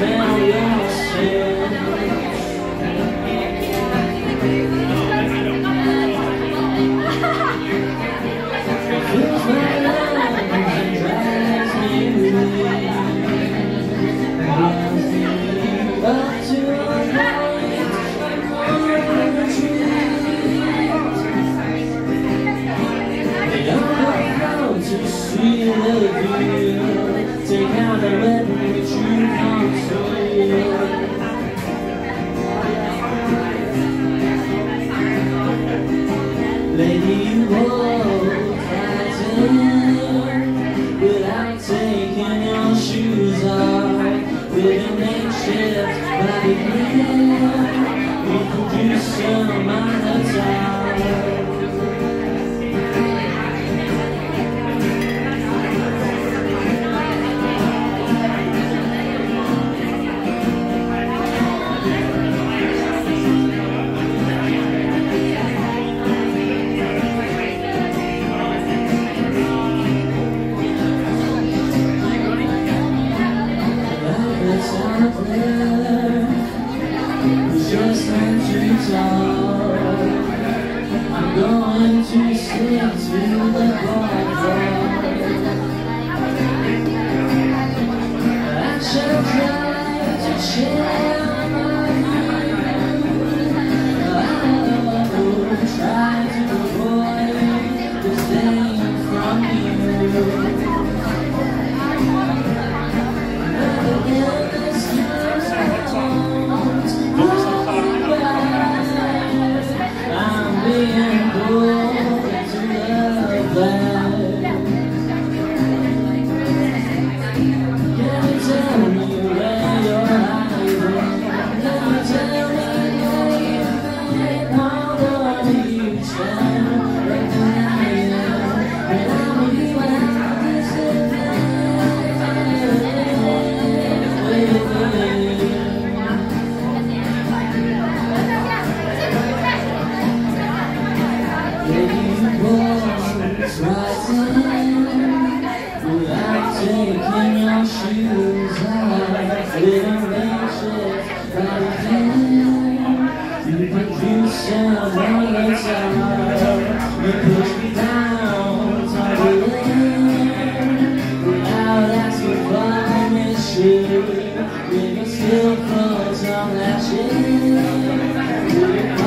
smell your sin. Fills my lungs and drives me weak. Brings me up to a point I'm on a retreat. They don't know how to see the view. Take out the weapon which you can't see. Lady, you hold right in without taking your shoes off. With a makeshift body plan, we could do some other time. Out there, just not too tall. I'm going to sing to the waterfall. I shall try to share my view. I will try to avoid this thing from you. Without taking your shoes off, with a makeshift body plan, you produce some other time. You push me down to the land without asking for permission. With your still clothes on that chin.